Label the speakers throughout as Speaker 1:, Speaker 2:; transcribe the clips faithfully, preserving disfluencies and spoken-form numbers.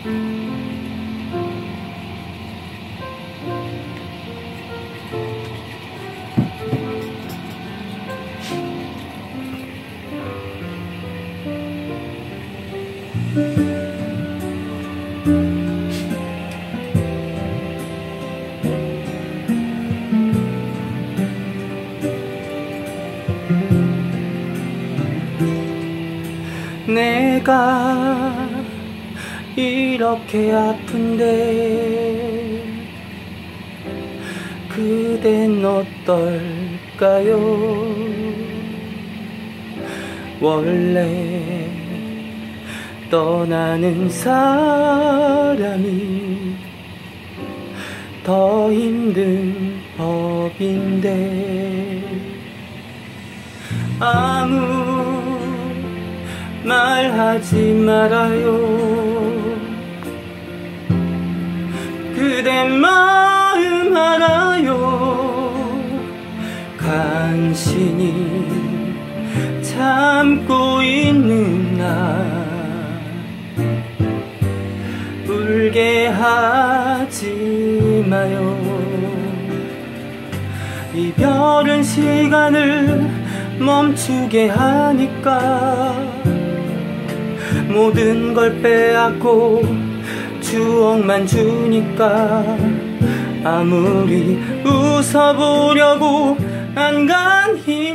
Speaker 1: 내가 이렇게 아픈데 그댄 어떨까요? 원래 떠나는 사람이 더 힘든 법인데 아무 말하지 말아요. 그대 마음 알아요. 간신히 참고 있는 나 울게 하지 마요. 이별은 시간을 멈추게 하니까 모든 걸 빼앗고 추억만 주니까 아무리 웃어보려고 안간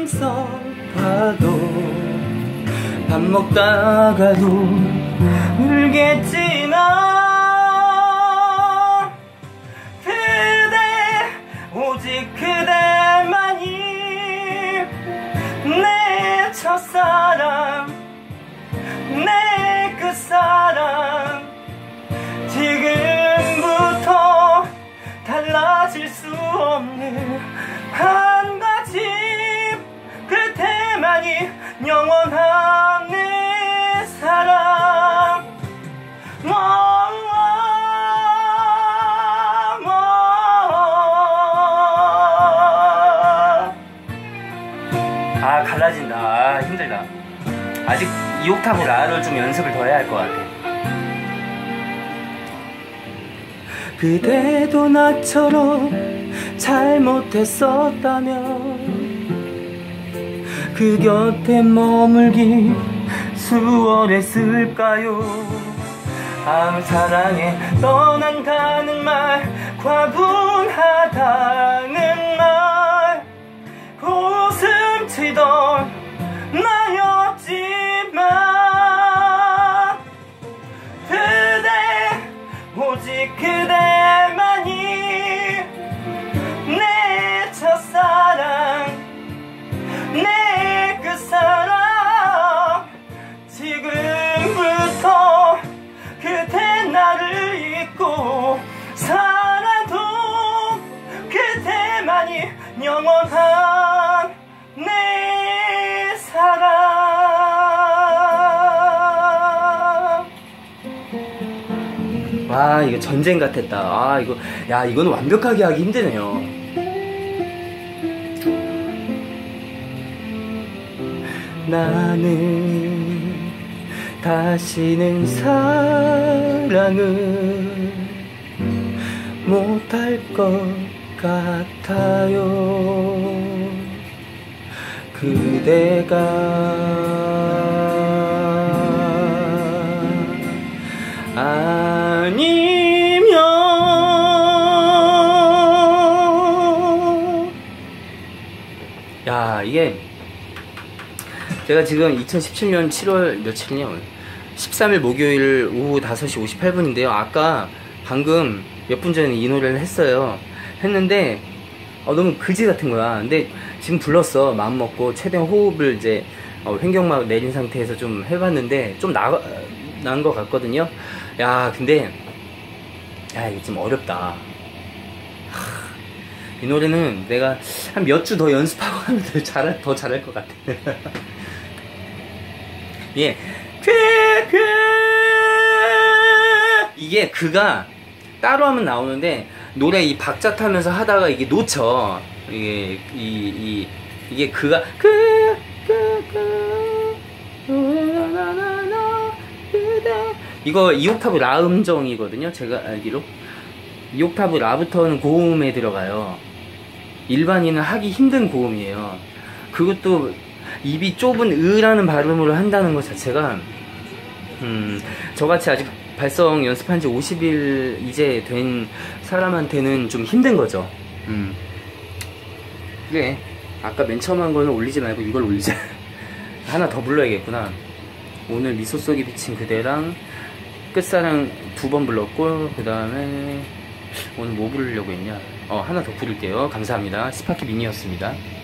Speaker 1: 힘써봐도 밥 먹다가도 울겠지만 그대 오직 그대만이 내 첫사랑 내 끝사랑 지금부터 달라질 수 없는 한 가지 그대만이 영원한 내 사랑. 아 갈라진다. 아 힘들다. 아직 이 옥타브 라를 좀 연습을 더 해야 할 것 같아. 그대도 나처럼 잘못했었다면 그 곁에 머물기 수월했을까요? 아무 사랑에 떠난다는 말 과분하다는 말 웃음 치던 나였지만 그대 오직 그대만이 내 첫사랑 내 끝사랑 지금부터 그대 나를 잊고 살아도 그대만이 영원한 내 사랑. 와 이거 전쟁 같았다. 아 이거 야 이거는 완벽하게 하기 힘드네요. 나는 다시는 사랑을 못할 것 같아요. 그대가 아니면 야 이게 제가 지금 이천십칠 년 칠월 며칠이냐 오늘 십삼 일 목요일 오후 다섯 시 오십팔 분인데요 아까 방금 몇 분 전에 이 노래를 했어요. 했는데 어, 너무 그지 같은 거야. 근데 지금 불렀어. 마음 먹고 최대한 호흡을 이제 어, 횡격막 내린 상태에서 좀 해봤는데 좀 나, 나은 것 같거든요. 야 근데 야 이게 좀 어렵다. 하, 이 노래는 내가 한 몇 주 더 연습하고 하면 더 잘할, 더 잘할 것 같아. 예, 그, 그 이게 그가 따로 하면 나오는데 노래 이 박자 타면서 하다가 이게 놓쳐. 이게 이, 이 이게 그가 그, 그, 그, 나나나나 그대 이거 이 옥타브 라 음정이거든요. 제가 알기로 이 옥타브 라부터는 고음에 들어가요. 일반인은 하기 힘든 고음이에요. 그것도 입이 좁은 으라는 발음으로 한다는 것 자체가 음, 저같이 아직 발성 연습한 지 오십 일 이제 된 사람한테는 좀 힘든 거죠. 음. 그래, 아까 맨 처음 한 거는 올리지 말고 이걸 올리자. 하나 더 불러야겠구나. 오늘 미소 속에 비친 그대랑 끝사랑 두 번 불렀고, 그 다음에 오늘 뭐 부르려고 했냐. 어, 하나 더 부를게요. 감사합니다. 스파키 미니였습니다.